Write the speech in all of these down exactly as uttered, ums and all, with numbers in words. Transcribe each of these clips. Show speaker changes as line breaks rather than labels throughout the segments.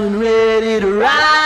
and ready to ride.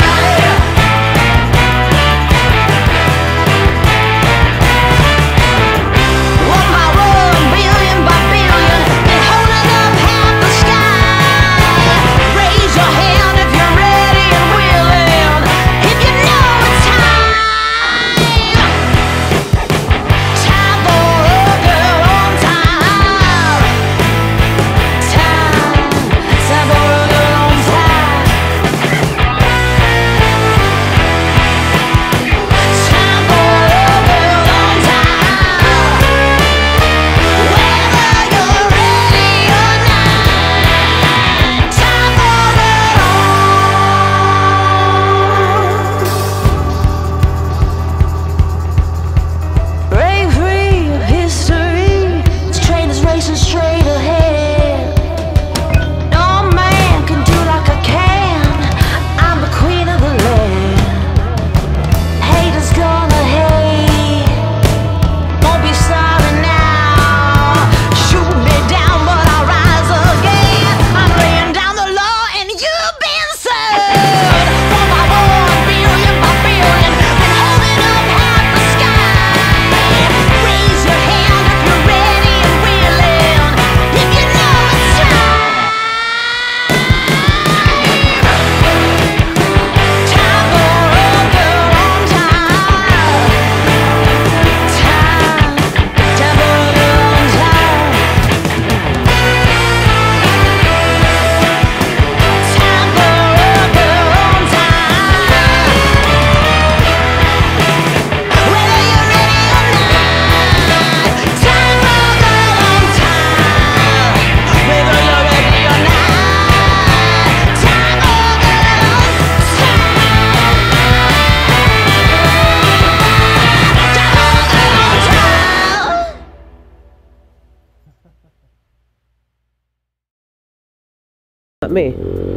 Kami.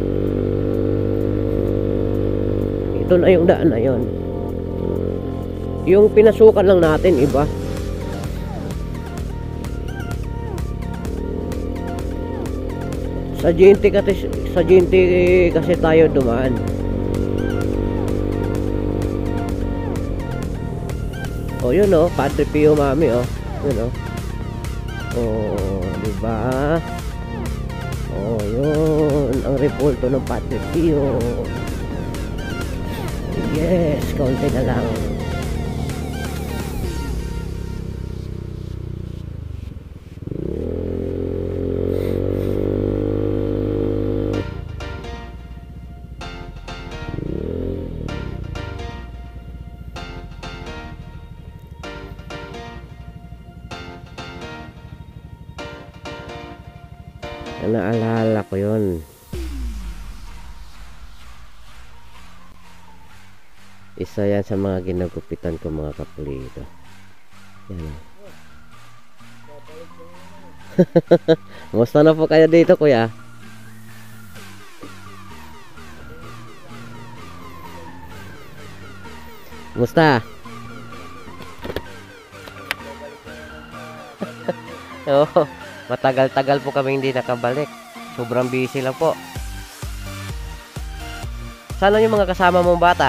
Ito na yung daan na yun. Yung pinasukan lang natin iba. Sa G N T kasi, sa G N T kasi tayo dumaan. Oh, yun oh, Padre Pio Mami oh. Yun oh. Oh, diba? Oh, yun ang repulto ng Padre Pio. Yes, kaunti na lang. Naalala ko yun. Isa yan sa mga ginagupitan ko mga kapulido. Yan. Musta na po kayo dito kuya? Musta? Oo. Matagal-tagal po kami hindi nakabalik. Sobrang busy lang po. Sana yung mga kasama mong bata?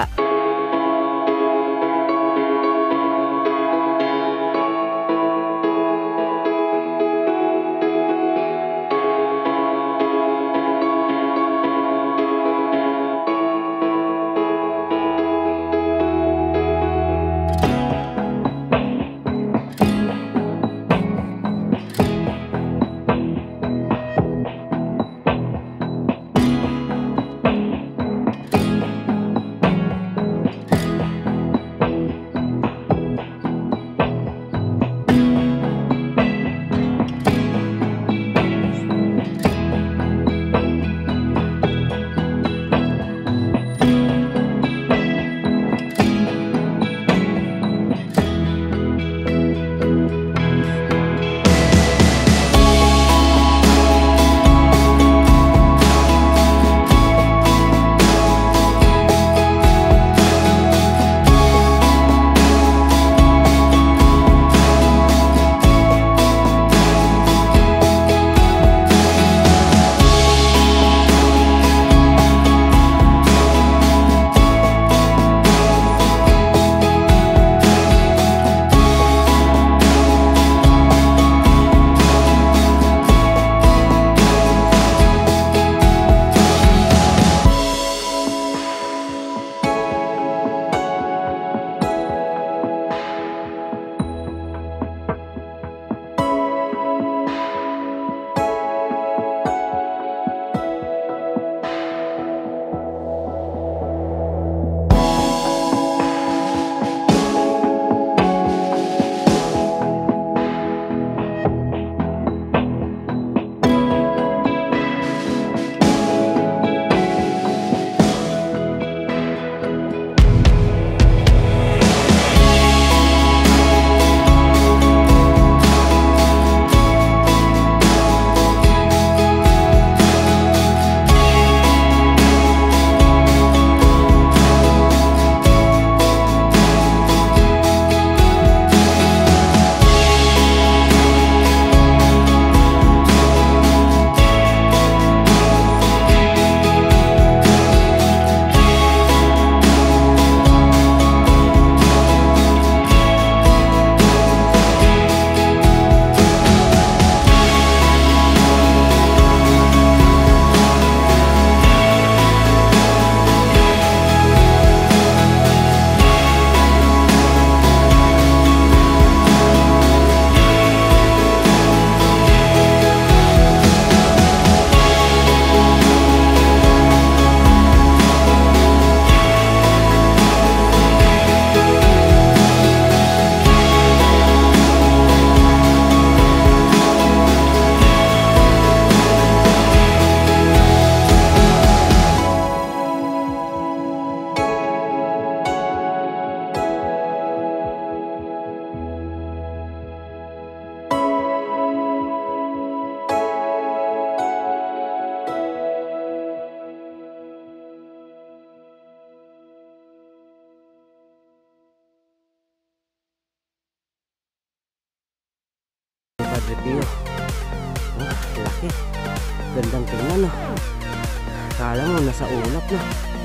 Pio. Oh, laki. Gandang tingnan, no? Kala mo, nasa ulap, no?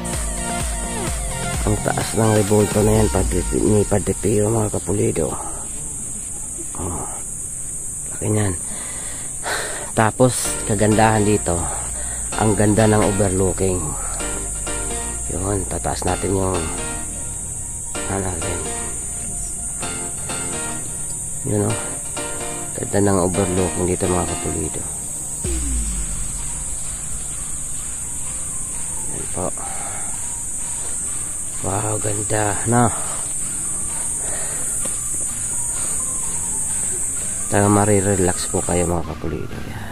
Ang taas ng revolto na yan, Padre, ni Padre Pio, mga kapulido. Oh, laki niyan. Tapos, kagandahan dito, ang ganda ng overlooking. Yun, tataas natin yung ano natin. Yun, oh. Ganda ng overlooking dito, mga kapulido. Yan po. Wow, ganda, no? Tayo marirelax po kayo, mga kapulido. Yan.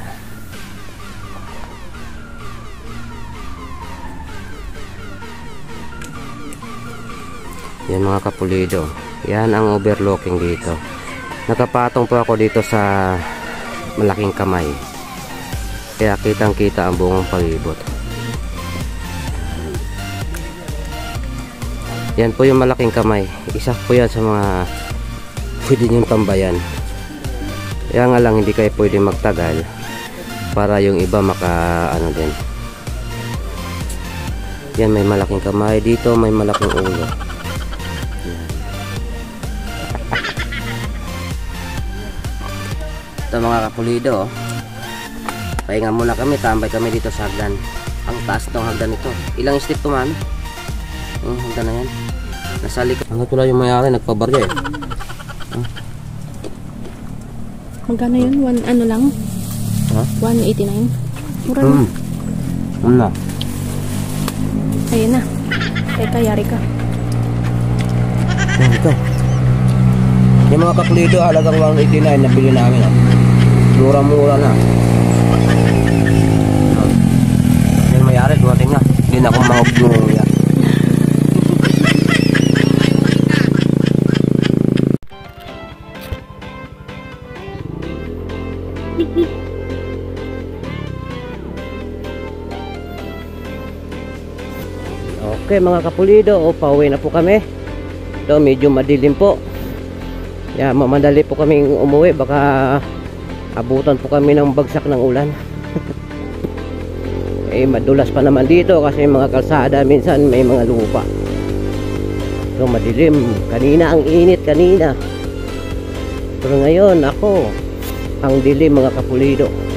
Yan, mga kapulido. Yan ang overlooking dito. Nakapatong po ako dito sa malaking kamay. Kaya kitang kita ang buong palibot. Yan po yung malaking kamay. Isa po yan sa mga pwede nyong tambayan. Kaya nga lang hindi kayo pwede magtagal para yung iba maka ano din. Yan, may malaking kamay dito, may malaking ulo. Ito, mga kapulido, oh. Pahinga muna kami, tambay kami dito sa hagdan. Ang taas ng hagdan ito. Ilang step to, mami? Yung hagdan na yan. Nasa likod. Ang tulad yung mayari, nagpabarya eh. Huh?
Magkano yun? One, ano lang?
Ha?
one eighty-nine? Mura
Hmm. Ano na?
Ayun na. Teka, yari ka.
Yan, ito. Yung mga kapulido, halagang one eighty-nine na bili namin. Oh. Mura-mura na. Yung mayari, dumating na. Hindi na akong mahog nung yan. Okay, mga kapulido, o pauwi na po kami. Ito, medyo madilim po. Yeah, mamadali po kaming umuwi, baka abutan po kami ng bagsak ng ulan. Eh, madulas pa naman dito kasi mga kalsada minsan may mga lupa. So madilim. Kanina ang init kanina. Pero ngayon ako ang dilim, mga kapulido.